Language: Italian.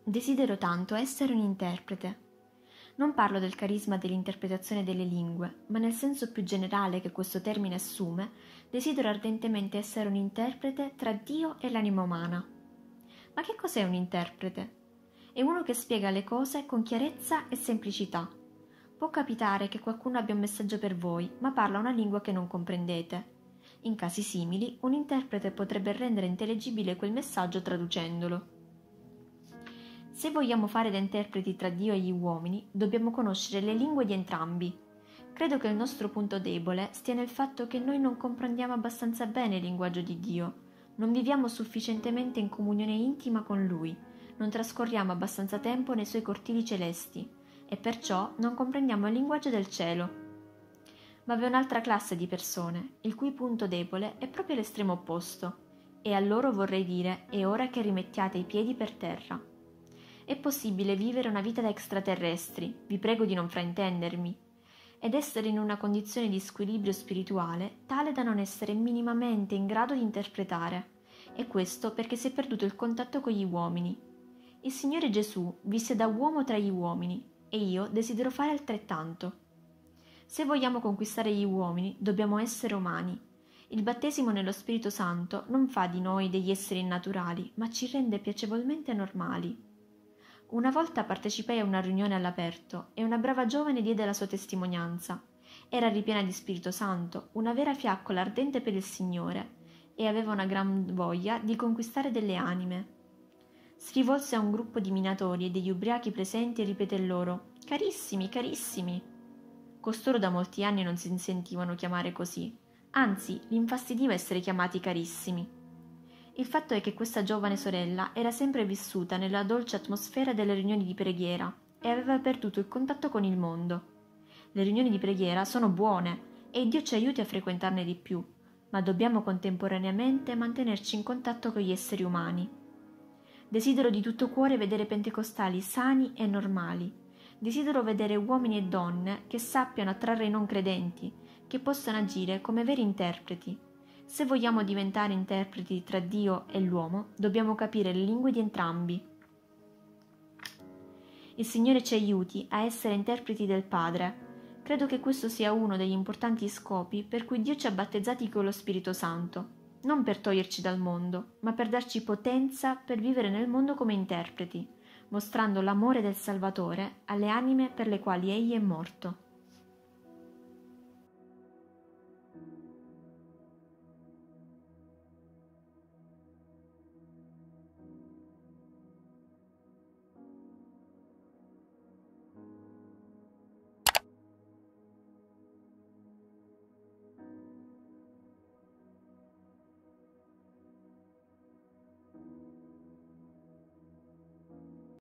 Desidero tanto essere un interprete. Non parlo del carisma dell'interpretazione delle lingue, ma nel senso più generale che questo termine assume, desidero ardentemente essere un interprete tra Dio e l'anima umana. Ma che cos'è un interprete? È uno che spiega le cose con chiarezza e semplicità. Può capitare che qualcuno abbia un messaggio per voi, ma parla una lingua che non comprendete. In casi simili, un interprete potrebbe rendere intellegibile quel messaggio traducendolo. Se vogliamo fare da interpreti tra Dio e gli uomini, dobbiamo conoscere le lingue di entrambi. Credo che il nostro punto debole stia nel fatto che noi non comprendiamo abbastanza bene il linguaggio di Dio, non viviamo sufficientemente in comunione intima con Lui, non trascorriamo abbastanza tempo nei Suoi cortili celesti e perciò non comprendiamo il linguaggio del cielo. Ma vi è un'altra classe di persone, il cui punto debole è proprio l'estremo opposto, e a loro vorrei dire: è ora che rimettiate i piedi per terra. È possibile vivere una vita da extraterrestri, vi prego di non fraintendermi, ed essere in una condizione di squilibrio spirituale tale da non essere minimamente in grado di interpretare, e questo perché si è perduto il contatto con gli uomini. Il Signore Gesù visse da uomo tra gli uomini, e io desidero fare altrettanto. Se vogliamo conquistare gli uomini, dobbiamo essere umani. Il battesimo nello Spirito Santo non fa di noi degli esseri innaturali, ma ci rende piacevolmente normali. Una volta partecipai a una riunione all'aperto e una brava giovane diede la sua testimonianza. Era ripiena di Spirito Santo, una vera fiaccola ardente per il Signore, e aveva una gran voglia di conquistare delle anime. Si rivolse a un gruppo di minatori e degli ubriachi presenti e ripeté loro: «Carissimi, carissimi!» Costoro da molti anni non si sentivano chiamare così, anzi, li infastidiva essere chiamati carissimi. Il fatto è che questa giovane sorella era sempre vissuta nella dolce atmosfera delle riunioni di preghiera e aveva perduto il contatto con il mondo. Le riunioni di preghiera sono buone e Dio ci aiuti a frequentarne di più, ma dobbiamo contemporaneamente mantenerci in contatto con gli esseri umani. Desidero di tutto cuore vedere pentecostali sani e normali. Desidero vedere uomini e donne che sappiano attrarre i non credenti, che possano agire come veri interpreti. Se vogliamo diventare interpreti tra Dio e l'uomo, dobbiamo capire le lingue di entrambi. Il Signore ci aiuti a essere interpreti del Padre. Credo che questo sia uno degli importanti scopi per cui Dio ci ha battezzati con lo Spirito Santo, non per toglierci dal mondo, ma per darci potenza per vivere nel mondo come interpreti, mostrando l'amore del Salvatore alle anime per le quali Egli è morto.